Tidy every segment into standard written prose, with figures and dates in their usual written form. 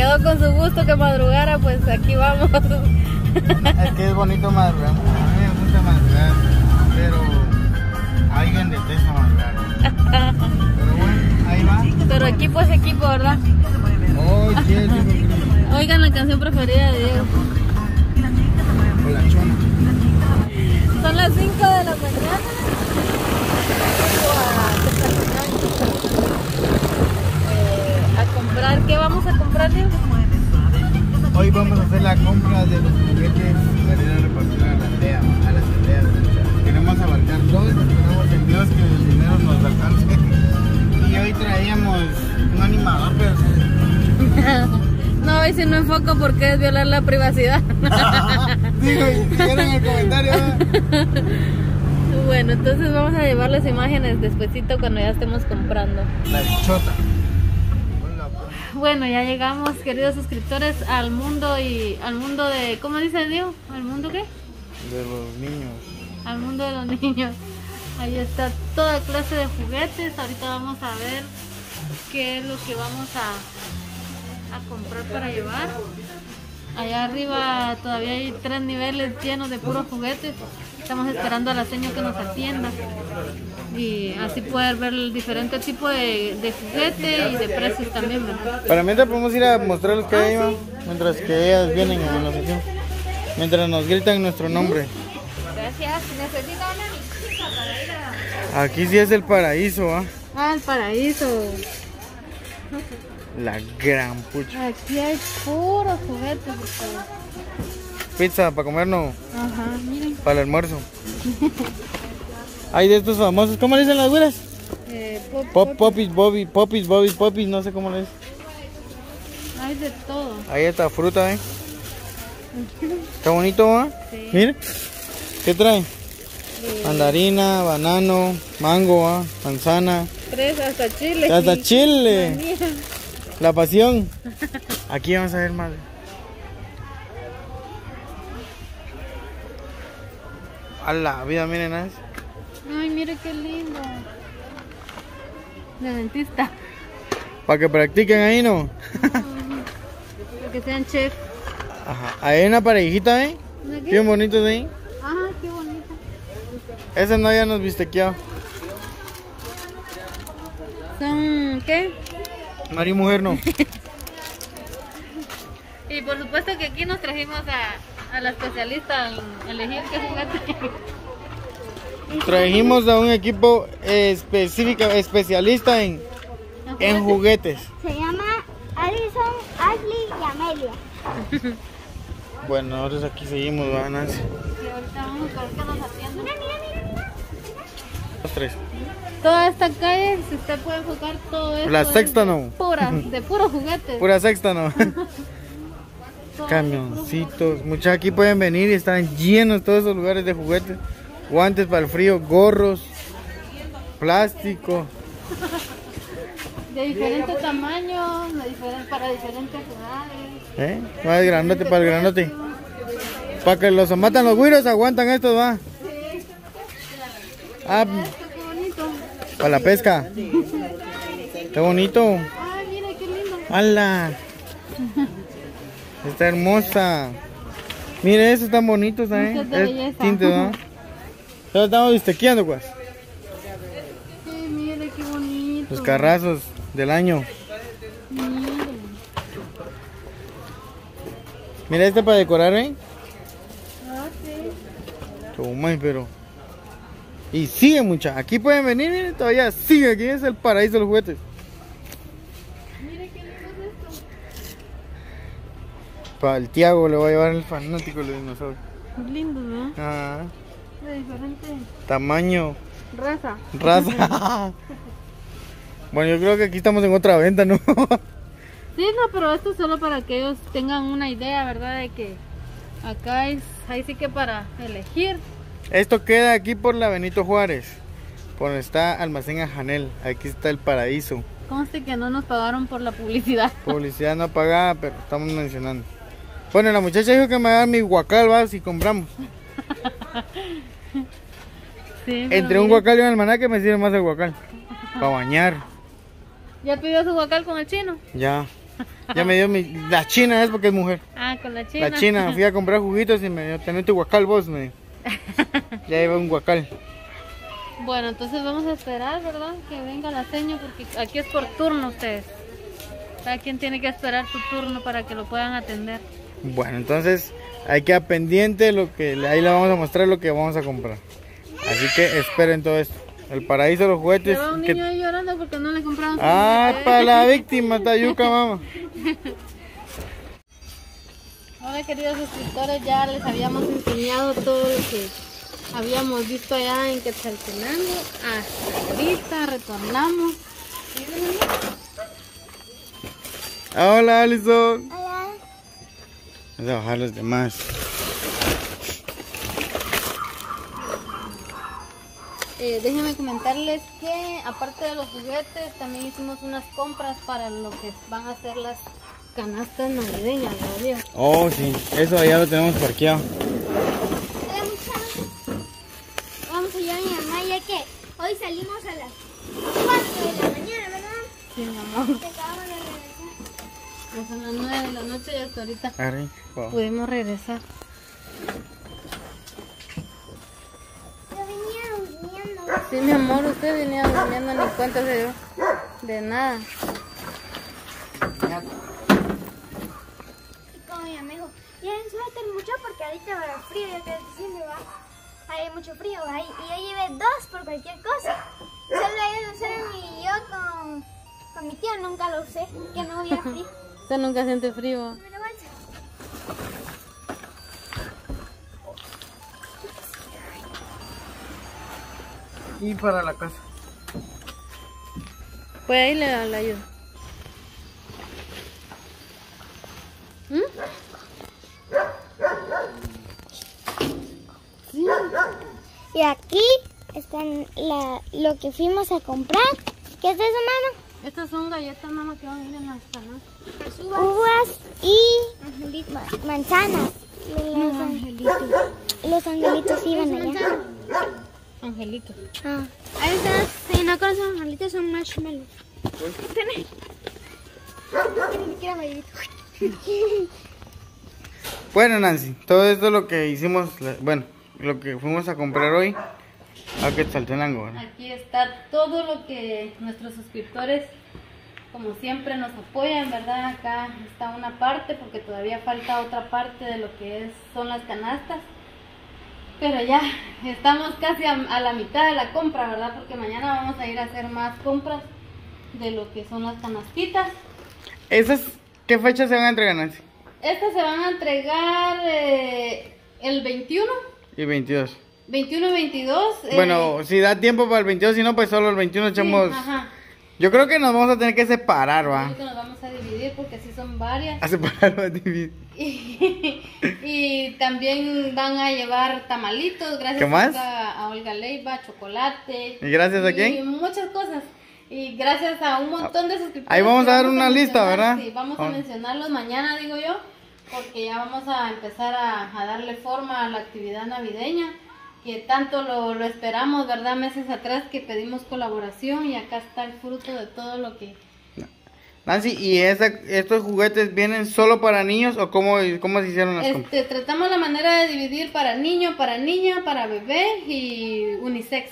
quedó con su gusto que madrugara, pues aquí vamos. Es que es bonito madrugar. A mí me gusta madrugar, pero alguien detesta madrugar. Pero bueno, ahí va. Pero equipo es equipo, ¿verdad? Oye, Oigan la canción preferida de Diego. Hola, chona. Son las 5 de la mañana. A comprar, ¿qué vamos a comprar, Diego? Hoy vamos a hacer la compra de los juguetes para ir a repartir a la aldea, a las aldeas. Queremos abarcar todo, esperamos en Dios que el dinero nos alcance. Y hoy traíamos un animador, pero No, hoy si no enfoco porque es violar la privacidad. digo, dijeron en el comentario. Bueno, entonces vamos a llevar las imágenes despuesito cuando ya estemos comprando. La bichota. Bueno, ya llegamos, queridos suscriptores, al mundo de, ¿cómo dice Dios? ¿Al mundo qué? De los niños. Al mundo de los niños. Ahí está toda clase de juguetes. Ahorita vamos a ver qué es lo que vamos a comprar para llevar. Allá arriba todavía hay 3 niveles llenos de puros juguetes. Estamos esperando a la señora que nos atienda y así poder ver el diferente tipo de juguete y de precios también, ¿verdad? Para mientras podemos ir a mostrar los que hay, ¿va? Mientras que ellas vienen a la sesión. Mientras nos gritan nuestro nombre. Gracias. ¿Necesita una visita para ir a...? Aquí sí es el paraíso, ¿ah? Ah, el paraíso. La gran pucha. Aquí hay puros juguetes. Ustedes. Pizza para comernos. Ajá, miren. Para el almuerzo. Hay de estos famosos. ¿Cómo le dicen las güeras? Popis, Bobby, no sé cómo le dicen. Hay de todo. Ahí está fruta, ¿eh? Está bonito, ¿ah? Sí. Mire. ¿Qué trae? Mandarina, banano, mango, ¿ah? Manzana. Fresa, hasta chile. Hasta chile. Maní. La pasión. Aquí vamos a ver más. A la vida, miren eso. Ay, mire qué lindo. De dentista. Para que practiquen ahí, ¿no? Para que sean chef. Ajá. Ahí hay una parejita, ¿eh? ¿Aquí? Bien bonitos ahí. Ajá, qué bonito. Ese no ya nos bistequeado. ¿Son qué? Marido y mujer, no. Y por supuesto que aquí nos trajimos a la especialista en elegir qué juguete. Trajimos a un equipo especialista en juguetes. Se llama Alison, Ashley y Amelia. Bueno, nosotros aquí seguimos, ¿verdad, Nancy? Y ahorita vamos a ver qué nos atienden. Los tres. Toda esta calle, si usted puede enfocar todo esto. La sexta no. De puros juguetes. Pura sexta, ¿no? Todo Camioncitos. Muchos aquí pueden venir y están llenos todos esos lugares de juguetes. Guantes para el frío, gorros, plástico. de diferentes tamaños, para diferentes edades. Más grandote para el grandote. Para que los matan los güiros, aguantan estos, va. Ah, Qué bonito. para la pesca. Qué bonito. Ay, mira qué lindo. ¡Hala! Está hermosa. Mire, esos están bonitos, Este es de belleza. Es tinte, ¿no? Ya lo estamos bistequeando, pues. Sí, mire qué bonito. Los carrazos del año. Miren. Mira este para decorar, ¿eh? Ah, sí. Toma, pero... Y sigue, mucha. Aquí pueden venir, miren, todavía sigue. Aquí es el paraíso de los juguetes. Mire qué lindo es esto. Para el Tiago le voy a llevar el fanático de los dinosaurios. Es lindo, ¿no? Ah, De diferente tamaño, raza. raza. Bueno, yo creo que aquí estamos en otra venta, ¿no? Sí, no, pero esto es solo para que ellos tengan una idea, ¿verdad? De que acá es, ahí sí que para elegir. Esto queda aquí por la Benito Juárez, por donde está Almacén Ajanel. Aquí está el paraíso. Conste que no nos pagaron por la publicidad. Publicidad no pagada, pero estamos mencionando. Bueno, la muchacha dijo que me va a dar mi guacal, va, si compramos. Sí, Entre un guacal y un almanaque me sirve más el guacal. Para bañar. ¿Ya pidió su guacal con el chino? Ya. Ya me dio la china, es porque es mujer. Ah, con la china. La china, fui a comprar juguitos y me dio, tenés tu guacal vos, me dijo. Ya iba un guacal. Bueno, entonces vamos a esperar, ¿verdad? Que venga la seño, porque aquí es por turno ustedes. Cada quien tiene que esperar su turno para que lo puedan atender. Bueno, entonces hay que quedar pendiente ahí le vamos a mostrar lo que vamos a comprar. Así que esperen todo esto. El paraíso de los juguetes. Lleva un niño ahí llorando porque no le compraron su Ah, para la víctima, Tayuca, mamá. Hola queridos suscriptores, ya les habíamos enseñado todo lo que habíamos visto allá en Quetzaltenango. Hasta ahorita retornamos. Hola, Alison. Hola. Vamos a bajar los demás. Déjenme comentarles que aparte de los juguetes también hicimos unas compras para lo que van a ser las canastas navideñas, ¿verdad? Oh, sí, eso ya lo tenemos parqueado. Hola, muchachos. Vamos allá a mi mamá, ya que hoy salimos a las 4 de la mañana, ¿verdad? Sí, mi amor. Te acabamos de regresar. Ya son las 9 de la noche y hasta ahorita Arre, wow. pudimos regresar. Yo venía durmiendo. Sí, mi amor, usted venía durmiendo, ni cuenta se dio de nada. Y como mi amigo, lleven suéter mucho porque ahorita va a haber frío, ya que diciembre va. Hay mucho frío, ahí. Y yo llevé 2 por cualquier cosa. Solo ellos lo usaron y yo con mi tío nunca lo usé, que no había frío. Usted nunca siente frío. Mira, bolsa. Y para la casa. Pues ahí le ayudo. ¿Mm? Sí. Y aquí están lo que fuimos a comprar. ¿Qué es eso, mamá? Estas son galletas, mamá, que van a ir en las canastas. Uvas y manzanas. Los angelitos iban allá. Angelitos. Ah. Ahí están, sí, no con los angelitos, son marshmallows. Ni siquiera bailito. Bueno, Nancy, todo esto es lo que hicimos, bueno, lo que fuimos a comprar hoy a Quetzaltenango, ¿verdad? Aquí está todo lo que nuestros suscriptores, como siempre, nos apoyan, ¿verdad? Acá está una parte, porque todavía falta otra parte de lo que son las canastas. Pero ya estamos casi a la mitad de la compra, ¿verdad? Porque mañana vamos a ir a hacer más compras de lo que son las canastitas. ¿Esas qué fecha se van a entregar, Nancy? Estas se van a entregar el 21. Y 22. 21 y 22. Bueno, si da tiempo para el 22, si no, pues solo el 21 echamos. Sí, ajá. Yo creo que nos vamos a tener que separar, ¿va? Creo que nos vamos a dividir porque sí son varias. A separar, a dividir. Y también van a llevar tamalitos, gracias ¿Qué más? a Olga Leiva, chocolate. ¿Y gracias a y quién? muchas cosas. Y gracias a un montón de suscriptores. Ahí vamos que a dar una lista, mencionar, ¿verdad? Sí, vamos a mencionarlos mañana, digo yo, porque ya vamos a empezar a darle forma a la actividad navideña, que tanto lo esperamos, ¿verdad? Meses atrás que pedimos colaboración y acá está el fruto de todo lo que... Nancy, ¿y estos juguetes vienen solo para niños o cómo se hicieron las compras? Tratamos la manera de dividir para niño, para niña, para bebé y unisex.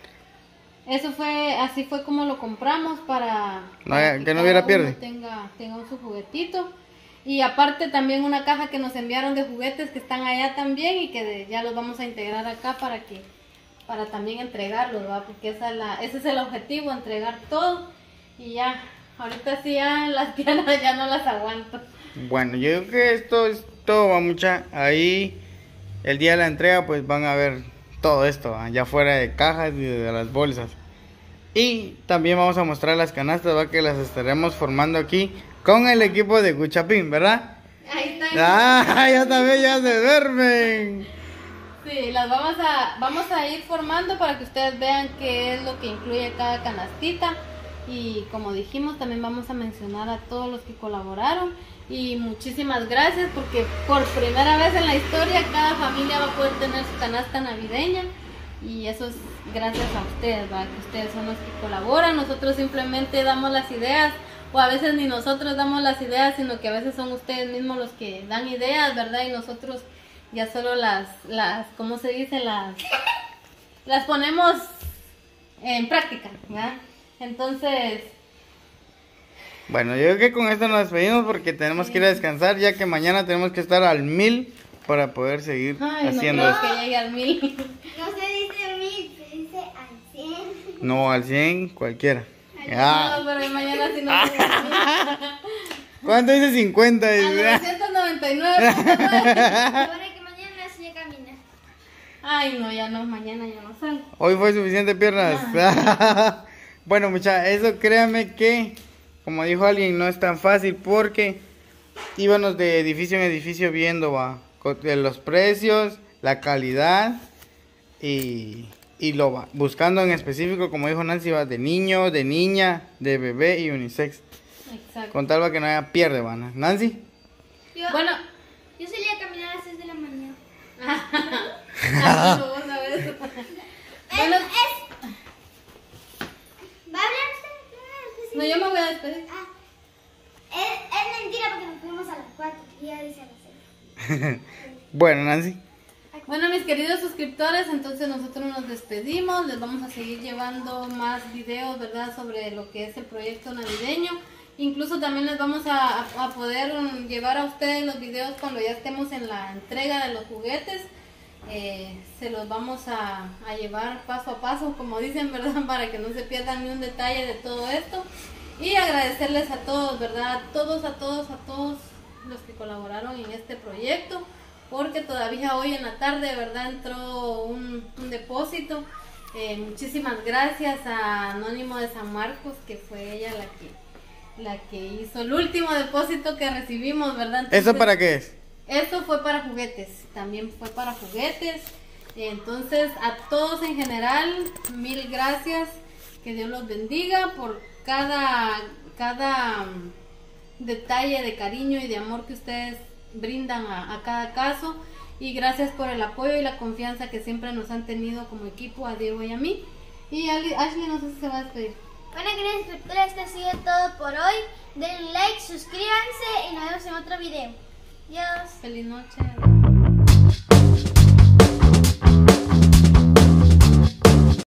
Así fue como lo compramos para que no hubiera pierde. Tenga su juguetito. Y aparte también una caja que nos enviaron de juguetes que están allá también y que ya los vamos a integrar acá para también entregarlos, ¿verdad? Porque ese es el objetivo, entregar todo. Y ya, ahorita sí ya las piernas ya no las aguanto. Bueno, yo creo que esto es todo, va mucha. Ahí el día de la entrega pues van a ver todo esto, ¿va? Ya fuera de cajas y de las bolsas. Y también vamos a mostrar las canastas, ¿va? Que las estaremos formando aquí con el equipo de Guchapín, ¿verdad? Ahí está. ¡Ah! Ya también ya se duermen. Sí, las vamos a ir formando para que ustedes vean qué es lo que incluye cada canastita. Y como dijimos, también vamos a mencionar a todos los que colaboraron. Y muchísimas gracias porque por primera vez en la historia cada familia va a poder tener su canasta navideña. Y eso es gracias a ustedes, ¿verdad? Que ustedes son los que colaboran. Nosotros simplemente damos las ideas o a veces ni nosotros damos las ideas, sino que a veces son ustedes mismos los que dan ideas, ¿verdad? Y nosotros ya solo ¿cómo se dice? Las ponemos en práctica, ¿verdad? Entonces... Bueno, yo creo que con esto nos despedimos porque tenemos que ir a descansar, ya que mañana tenemos que estar al 1000 para poder seguir haciendo no esto. creo que llegue al 1000. No se dice 1000, se dice al 100. No, al 100 cualquiera. No, pero mañana sí no llegue al 1000. ¿Cuánto dice 50? A 999. Ahora que mañana sí ya camina. Ay, no, ya no, mañana ya no salgo. Hoy fue suficiente piernas. Bueno, muchachos, eso créanme que, como dijo alguien, no es tan fácil porque íbamos de edificio en edificio viendo los precios, la calidad y buscando en específico, como dijo Nancy, va de niño, de niña, de bebé y unisex. Exacto. Con tal que no haya pierde, van. Nancy. Bueno. Yo salí a caminar a las 6 de la mañana. Así lo vos sabés. Bueno, ¿Va a hablar usted? no, yo me voy a despedir. Es mentira porque nos fuimos a las 4 y ya dice a las 6. Bueno, Nancy. Bueno, mis queridos suscriptores, entonces nosotros nos despedimos. Les vamos a seguir llevando más videos, ¿verdad? Sobre lo que es el proyecto navideño. Incluso también les vamos a poder llevar a ustedes los videos cuando ya estemos en la entrega de los juguetes. Se los vamos a llevar paso a paso, como dicen, ¿verdad? Para que no se pierdan ni un detalle de todo esto. Y agradecerles a todos, ¿verdad? A todos los que colaboraron en este proyecto. Porque todavía hoy en la tarde, ¿verdad? Entró un depósito. Muchísimas gracias a Anónimo de San Marcos, que fue ella la que hizo el último depósito que recibimos, ¿verdad? Entonces, ¿eso para qué es? Esto fue para juguetes, también fue para juguetes. Entonces, a todos en general, 1000 gracias. Que Dios los bendiga por cada detalle de cariño y de amor que ustedes brindan a cada caso. Y gracias por el apoyo y la confianza que siempre nos han tenido como equipo, a Diego y a mí. Y Ashley, no sé si se va a despedir. Bueno, queridos suscriptores, esto ha sido todo por hoy. Denle like, suscríbanse y nos vemos en otro video. Adiós. Feliz noche.